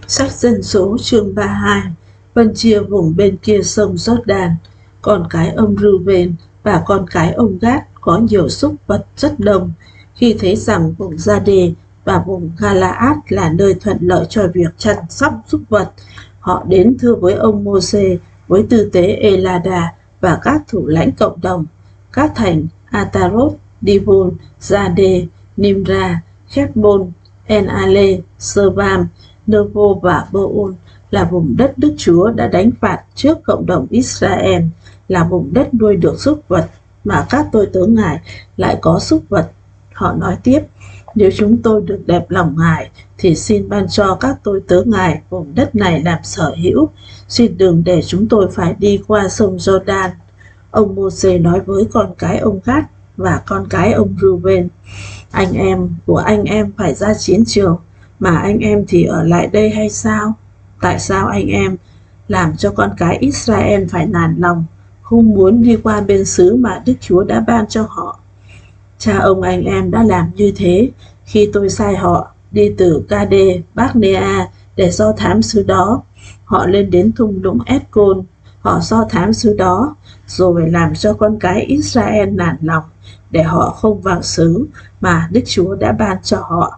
Sách Dân số chương 32. Phân chia vùng bên kia sông Giô-đan. Con cái ông Reuben và con cái ông Gát có nhiều súc vật rất đông. Khi thấy rằng vùng Gia-đê và vùng Ga-la-át là nơi thuận lợi cho việc chăm sóc súc vật, họ đến thưa với ông Mô-sê với tư tế Ê-la-đa và các thủ lãnh cộng đồng. Các thành Atarot, Dibon, Gia-đê, Nimra, Heshbon, En-ale, Sơ-vam, Nơ-vô và Bơ-ôn là vùng đất Đức Chúa đã đánh phạt trước cộng đồng Israel, là vùng đất nuôi được súc vật mà các tôi tớ Ngài lại có súc vật. Họ nói tiếp: nếu chúng tôi được đẹp lòng Ngài thì xin ban cho các tôi tớ Ngài vùng đất này làm sở hữu, xin đừng để chúng tôi phải đi qua sông Giô-đan. Ông Mô-sê nói với con cái ông Gát và con cái ông Reuben: anh em của anh em phải ra chiến trường, mà anh em thì ở lại đây hay sao? Tại sao anh em làm cho con cái Israel phải nản lòng, không muốn đi qua bên xứ mà Đức Chúa đã ban cho họ? Cha ông anh em đã làm như thế khi tôi sai họ đi từ Ca-đê Bác-nea để do thám xứ đó. Họ lên đến thung lũng Ét-côn, họ do thám xứ đó, rồi làm cho con cái Israel nản lòng để họ không vào xứ mà Đức Chúa đã ban cho họ.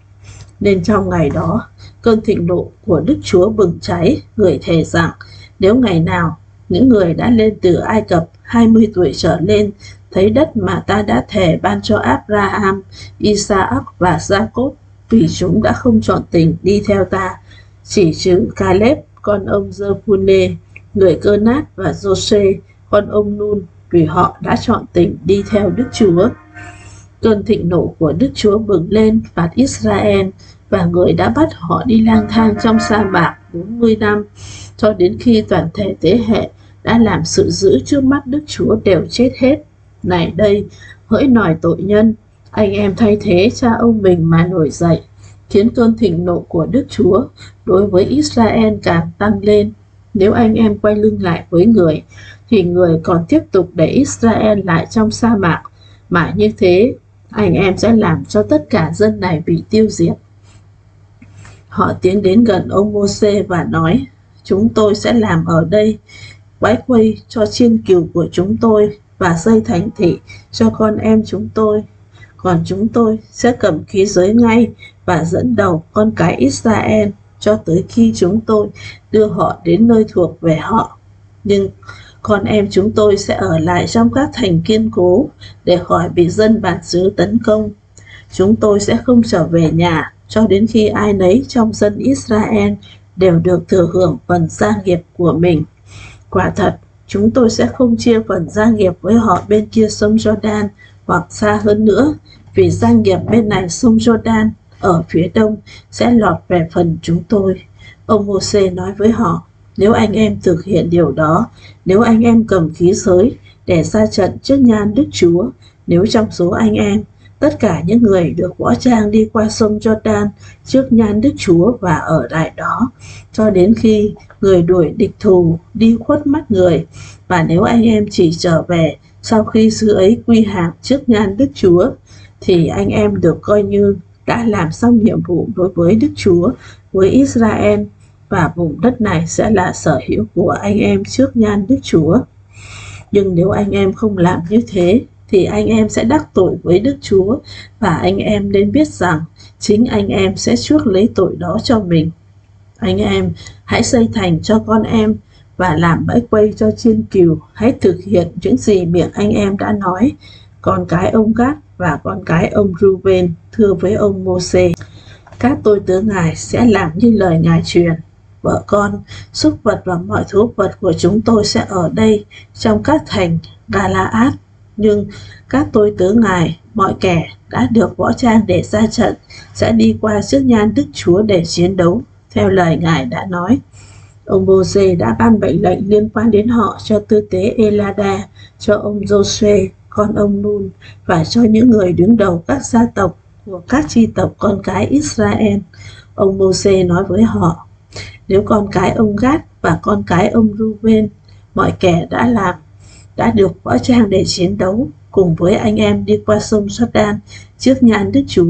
Nên trong ngày đó, cơn thịnh nộ của Đức Chúa bừng cháy, người thề rằng nếu ngày nào những người đã lên từ Ai Cập 20 tuổi trở lên thấy đất mà ta đã thề ban cho Abraham, Isaac và Jacob, vì chúng đã không chọn tình đi theo ta, chỉ trừ Caleb con ông Giê-phu-nê, người Cơ Nát, và Giô-sê con ông Nun, vì họ đã chọn tình đi theo Đức Chúa. Cơn thịnh nộ của Đức Chúa bừng lên phạt Israel, và người đã bắt họ đi lang thang trong sa mạc 40 năm, cho đến khi toàn thể thế hệ đã làm sự dữ trước mắt Đức Chúa đều chết hết. Này đây, hỡi nòi tội nhân, anh em thay thế cha ông mình mà nổi dậy, khiến cơn thịnh nộ của Đức Chúa đối với Israel càng tăng lên. Nếu anh em quay lưng lại với người, thì người còn tiếp tục để Israel lại trong sa mạc, mà như thế anh em sẽ làm cho tất cả dân này bị tiêu diệt. Họ tiến đến gần ông Mô-sê và nói: chúng tôi sẽ làm ở đây quái quây cho chiên cừu của chúng tôi và xây thành thị cho con em chúng tôi. Còn chúng tôi sẽ cầm khí giới ngay và dẫn đầu con cái Israel cho tới khi chúng tôi đưa họ đến nơi thuộc về họ. Nhưng con em chúng tôi sẽ ở lại trong các thành kiên cố để khỏi bị dân bản xứ tấn công. Chúng tôi sẽ không trở về nhà cho đến khi ai nấy trong dân Israel đều được thừa hưởng phần gia nghiệp của mình. Quả thật, chúng tôi sẽ không chia phần gia nghiệp với họ bên kia sông Giô-đan hoặc xa hơn nữa, vì gia nghiệp bên này sông Giô-đan ở phía đông sẽ lọt về phần chúng tôi. Ông Mô-sê nói với họ: nếu anh em thực hiện điều đó, nếu anh em cầm khí giới để ra trận trước nhan Đức Chúa, nếu trong số anh em tất cả những người được võ trang đi qua sông Giô-đan trước nhan Đức Chúa và ở lại đó cho đến khi người đuổi địch thù đi khuất mắt người, và nếu anh em chỉ trở về sau khi xứ ấy quy hàng trước nhan Đức Chúa, thì anh em được coi như đã làm xong nhiệm vụ đối với Đức Chúa với Israel, và vùng đất này sẽ là sở hữu của anh em trước nhan Đức Chúa. Nhưng nếu anh em không làm như thế, thì anh em sẽ đắc tội với Đức Chúa, và anh em nên biết rằng chính anh em sẽ chuốc lấy tội đó cho mình. Anh em hãy xây thành cho con em và làm bẫy quây cho chiên cừu. Hãy thực hiện những gì miệng anh em đã nói. Con cái ông Gát và con cái ông Reuben thưa với ông Mô-sê: các tôi tớ Ngài sẽ làm như lời Ngài truyền. Vợ con, súc vật và mọi thú vật của chúng tôi sẽ ở đây trong các thành Ga-la-át. Nhưng các tôi tớ Ngài, mọi kẻ đã được võ trang để ra trận, sẽ đi qua trước nhan Đức Chúa để chiến đấu theo lời Ngài đã nói. Ông Mô-sê đã ban mệnh lệnh liên quan đến họ cho tư tế Ê-la-đa, cho ông Giô-suê con ông Nun, và cho những người đứng đầu các gia tộc của các chi tộc con cái Israel. Ông Mô-sê nói với họ: nếu con cái ông Gát và con cái ông Reuben, mọi kẻ đã được võ trang để chiến đấu cùng với anh em đi qua sông Giô-đan trước nhan Đức Chúa,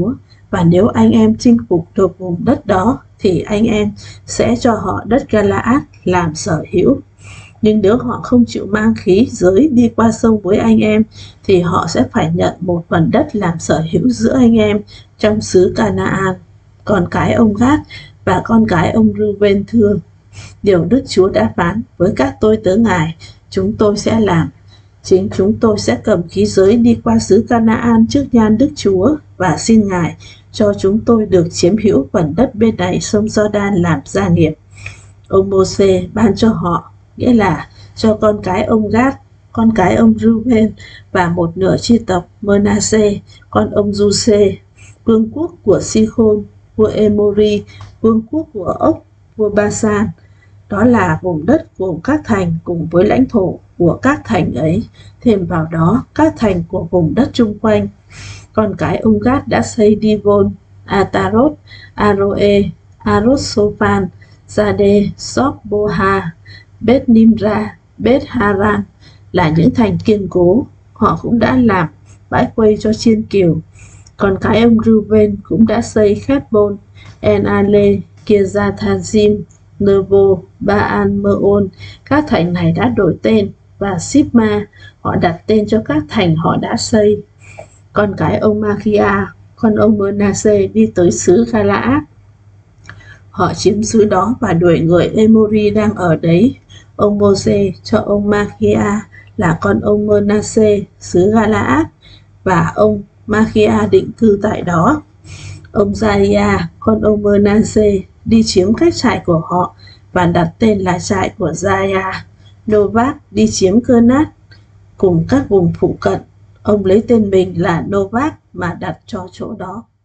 và nếu anh em chinh phục được vùng đất đó thì anh em sẽ cho họ đất Galaad làm sở hữu. Nhưng nếu họ không chịu mang khí giới đi qua sông với anh em thì họ sẽ phải nhận một phần đất làm sở hữu giữa anh em trong xứ Canaan. Con cái ông Gad và con cái ông Reuben thưa: điều Đức Chúa đã phán với các tôi tớ Ngài, chúng tôi sẽ làm. Chính chúng tôi sẽ cầm khí giới đi qua xứ Canaan trước nhan Đức Chúa và xin Ngài cho chúng tôi được chiếm hữu phần đất bên này sông Giô-đan làm gia nghiệp. Ông Mô-sê ban cho họ, nghĩa là cho con cái ông Gad, con cái ông Reuben và một nửa chi tộc Mơ-na-sê, con ông Du-sê, vương quốc của Si-khôn, vua Ê-mô-ri, vương quốc của Ốc, vua Ba-san. Đó là vùng đất gồm các thành cùng với lãnh thổ của các thành ấy, thêm vào đó các thành của vùng đất chung quanh. Con cái ông Gad đã xây Divon, Atarot, Aroe, Arot-sophan, Gia-đê, Sop-bô-ha, Bết-nimra, Bết-haran là những thành kiên cố. Họ cũng đã làm bãi quây cho chiên kiều. Con cái ông Reuben cũng đã xây Khét-bôn, En-a-lê, Kia-gia-than-dim, Nơ-vô, Ba-an-mơ-ôn. Các thành này đã đổi tên, và Sip-ma họ đặt tên cho các thành họ đã xây. Con cái ông Ma-khi-a, con ông Mơ-na-sê đi tới xứ Ga-la-át. Họ chiếm xứ đó và đuổi người Ê-mô-ri đang ở đấy. Ông Mô-sê cho ông Ma-khi-a là con ông Mơ-na-sê xứ Ga-la-át, và ông Ma-khi-a định cư tại đó. Ông Gia-ri-a, con ông Mơ-na-sê đi chiếm các trại của họ và đặt tên là trại của Gia-ya. Nô-vát đi chiếm Cơ-nát cùng các vùng phụ cận. Ông lấy tên mình là Nô-vát mà đặt cho chỗ đó.